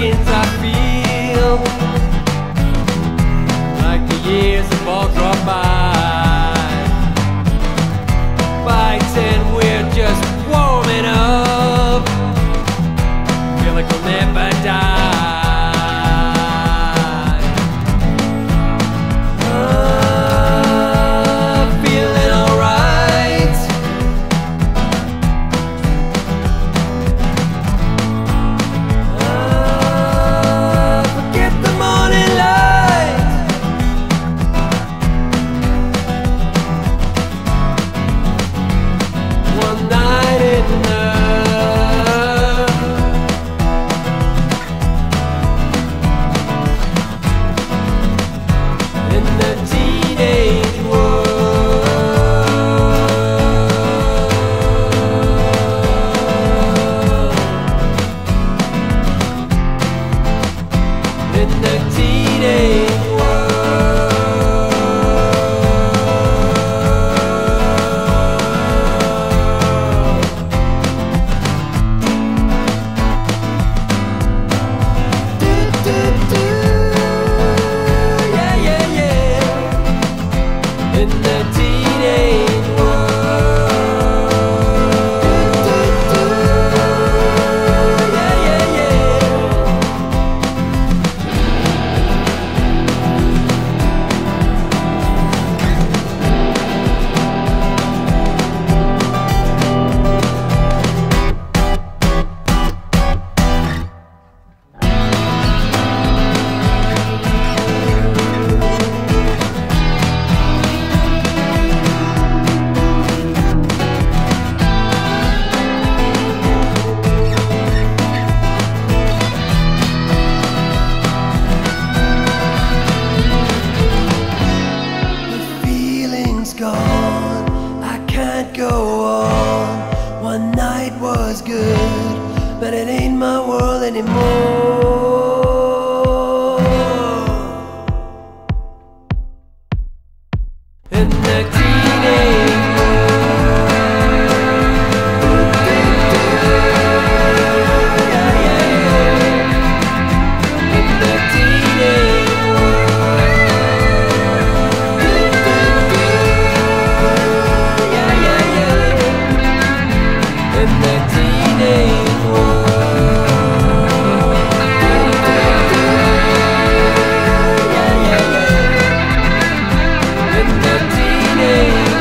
seconds I feel like the years have all dropped by. Fights and we're just warming up. Feel like we'll never die. Feeling alright. Forget the morning light. One night in love, in the teenage world, in the teenage in the teenage world. Yeah, yeah, yeah. Gone, I can't go on. One night was good, but it ain't my world anymore. In the teenage world, yeah, yeah, yeah. In the teenage in the teenage world, yeah, yeah, yeah. In the teenage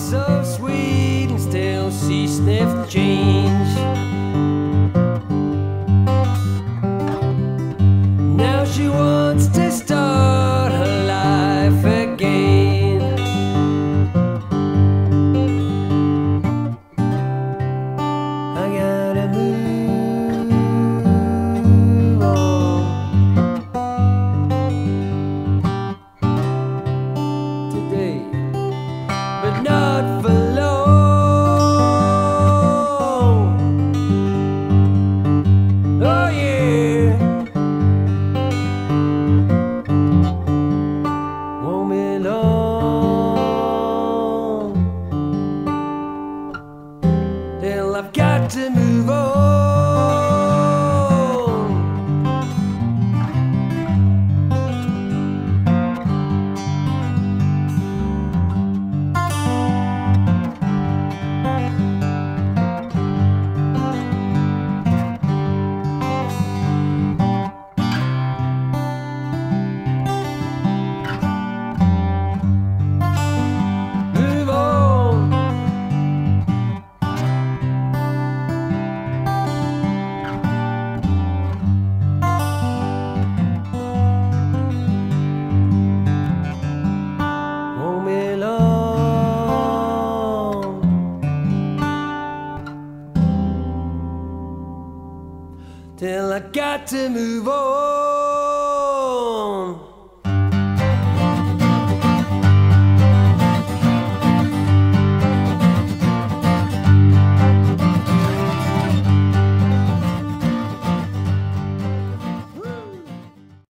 so sweet, and still she sniffed change. Now she wants to start her life again. I gotta move on today, but not for long. Oh yeah, won't be long till I've got to move on. Move on. Won't be long till I got to move on.